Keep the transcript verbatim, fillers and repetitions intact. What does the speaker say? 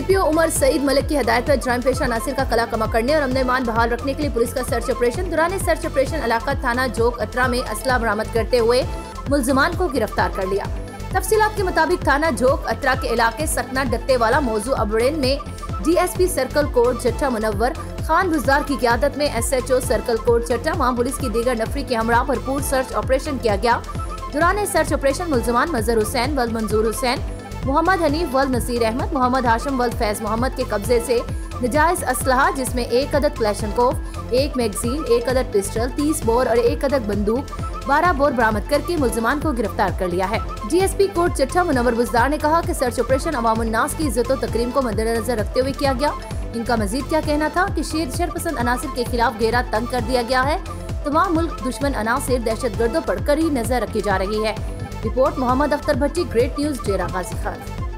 SDPO Umar Saeed Malik की हदायत पर जराइम पेशा नासिर का कला कमा करने और अमन बहाल रखने के लिए पुलिस का सर्च ऑपरेशन दौरान सर्च ऑपरेशन इलाका थाना जोक अतरा में असला बरामद करते हुए मुलजमान को गिरफ्तार कर लिया। तफसीलात के मुताबिक थाना जोक अतरा के इलाके सकना डत्ते वाला मौजू अबड़ेन में डीएसपी सर्कल कोर्ट चट्टा मुनव्वर खान बुजदार की क़यादत में एसएचओ सर्कल कोर्ट चट्टा वहाँ पुलिस की दीगर नफरी के हमरा भरपूर सर्च ऑपरेशन किया गया। दौरान सर्च ऑपरेशन मुलजमान मजहर हुसैन वल मंजूर हुसैन, मोहम्मद हनीफ वल नसीर अहमद, मोहम्मद हाशिम वल फैज मोहम्मद के कब्जे से नजायज असलहा जिसमें एक अदद क्लैशनकोफ, एक मैगजीन, एक अदद पिस्टल, तीस बोर और एक अदद बंदूक, बारह बोर बरामद करके मुलजमान को गिरफ्तार कर लिया है। डीएसपी कोर्ट चट्टा मुनव्वर बुजदार ने कहा कि सर्च ऑपरेशन अवामुन्नास की इज्जत और तकरीम को मद्देनजर रखते हुए किया गया। इनका मजीद क्या कहना था कि शेर शरपसंद अनासिर के खिलाफ घेरा तंग कर दिया गया है। तमाम मुल्क दुश्मन अनासिर दहशत गर्दों पर कड़ी नजर रखी जा रही है। Report Mohammad Akhtar Bhatti, great news, Dera Ghazi Khan.